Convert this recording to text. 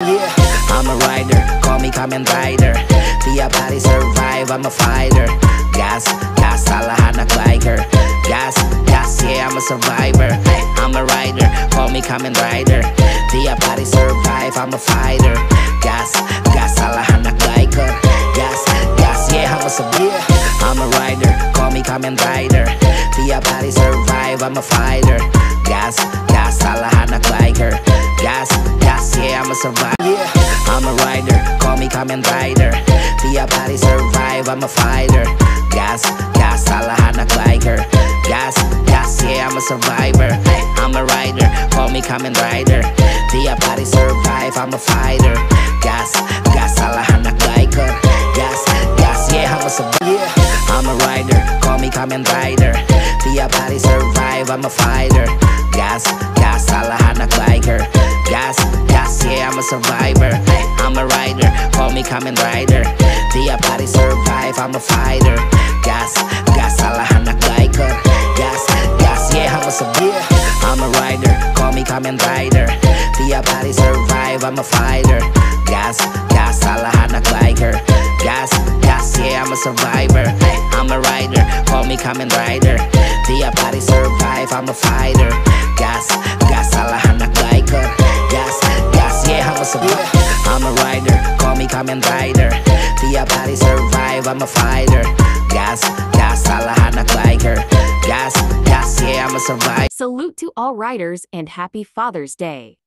Yeah, I'm a rider, call me Kamen Rider. Di a party survive, I'm a fighter. Gas, gas, sa lahat nag-biker. Gas, gas, yeah, I'm a survivor. Hey, I'm a rider, call me Kamen Rider. Di a party survive, I'm a fighter. Gas, gas, sa lahat nag-biker. Gas, gas, yeah, I'm a survivor. I'm a rider, call me Kamen Rider. Di a party survive, I'm a fighter. Gas, gas, sa lahat nag-biker. Gas, gas, yeah, I'm a survivor. Yeah, I'm a rider, call me Kamen Rider. Di a party survive, I'm a fighter. Gas, gas, sa lahat nag-biker. Gas, gas, yeah, I'm a survivor. Hey, I'm a rider, call me Kamen Rider. Di a party survive, I'm a fighter. Gas, gas, sa lahat nag-biker. Gas, gas, yeah, I'm a survivor. Yeah, I'm a rider, call me Kamen Rider. Di a party survive, I'm a fighter. Gas, gas, sa lahat nag-biker. Gas, gas, yeah, I'm a survivor. Hey, I'm a rider, call me Kamen Rider. Di a party survive, I'm a fighter. Gas, gas, sa lahat nag-biker. Gas, gas, yeah, I'm a survivor. I'm a rider, call me Kamen Rider. Di a party survive, I'm a fighter. Gas, gas, sa lahat nag-biker. Gas, gas, yeah, I'm a survivor. Hey, I'm a rider, call me Kamen Rider. Di a party survive, I'm a fighter. Gas, gas, sa lahat nag-biker. Gas, gas, yeah, I'm a survivor. I'm a rider, call me Kamen Rider. Di a party survive, I'm a fighter. Gas, gas, sa lahat nag-biker. Gas, gas, yeah, I'm a survivor. Salute to all riders and happy Father's Day.